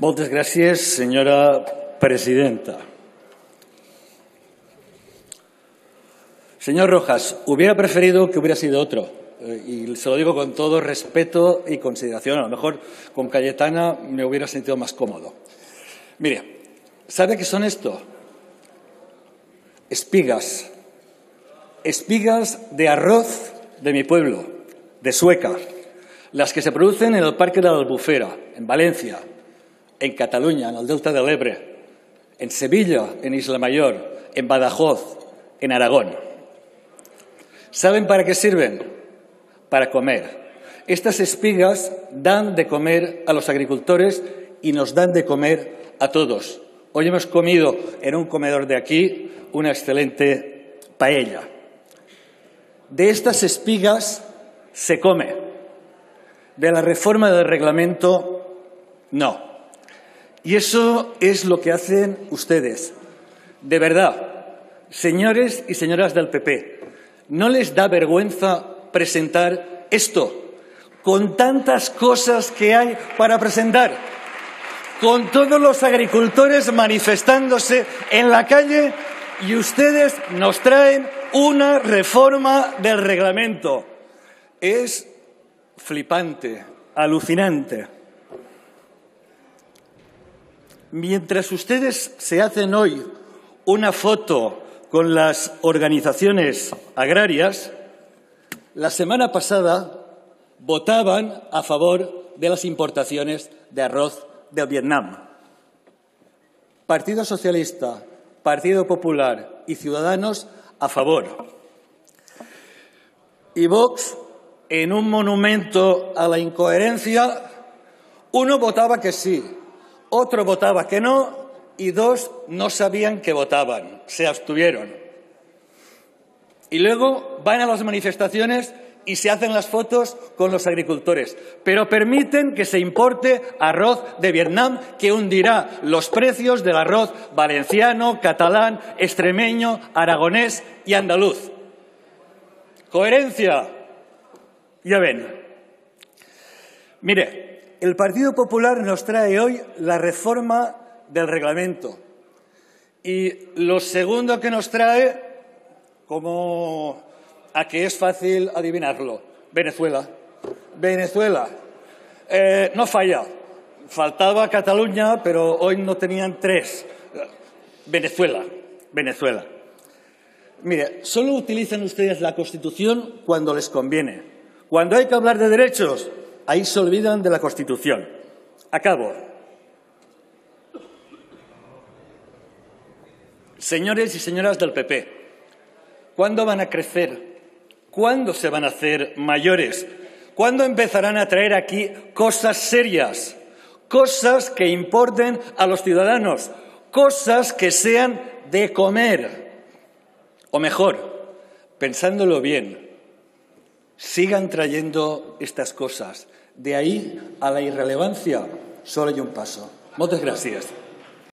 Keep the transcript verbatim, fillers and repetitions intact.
Moltes gràcies, senyora presidenta. Señor Rojas, hubiera preferido que hubiera sido otro, eh, y se lo digo con todo respeto y consideración. A lo mejor con Cayetana me hubiera sentido más cómodo. Mire, ¿sabe qué son esto? Espigas. Espigas de arroz de mi pueblo, de Sueca, las que se producen en el Parque de la Albufera, en Valencia, en Cataluña, en el Delta del Ebre, en Sevilla, en Isla Mayor, en Badajoz, en Aragón. ¿Saben para qué sirven? Para comer. Estas espigas dan de comer a los agricultores y nos dan de comer a todos. Hoy hemos comido en un comedor de aquí una excelente paella. De estas espigas se come. De la reforma del reglamento, no. Y eso es lo que hacen ustedes. De verdad, señores y señoras del P P, ¿no les da vergüenza presentar esto? Con tantas cosas que hay para presentar, con todos los agricultores manifestándose en la calle, y ustedes nos traen una reforma del reglamento. Es flipante, alucinante. Mientras ustedes se hacen hoy una foto con las organizaciones agrarias, la semana pasada votaban a favor de las importaciones de arroz de Vietnam. Partido Socialista, Partido Popular y Ciudadanos a favor. Y Vox, en un monumento a la incoherencia, uno votaba que sí, otro votaba que no y dos no sabían que votaban, se abstuvieron. Y luego van a las manifestaciones y se hacen las fotos con los agricultores, pero permiten que se importe arroz de Vietnam que hundirá los precios del arroz valenciano, catalán, extremeño, aragonés y andaluz. Coherencia. Ya ven. Mire, el Partido Popular nos trae hoy la reforma del reglamento. Y lo segundo que nos trae, como a que es fácil adivinarlo, Venezuela. Venezuela. Eh, no falla. Faltaba Cataluña, pero hoy no tenían tres. Venezuela. Venezuela. Mire, solo utilizan ustedes la Constitución cuando les conviene. Cuando hay que hablar de derechos, ahí se olvidan de la Constitución. Acabo. Señores y señoras del P P, ¿cuándo van a crecer? ¿Cuándo se van a hacer mayores? ¿Cuándo empezarán a traer aquí cosas serias? Cosas que importen a los ciudadanos, cosas que sean de comer. O mejor, pensándolo bien, sigan trayendo estas cosas. De ahí a la irrelevancia solo hay un paso. Muchas gracias.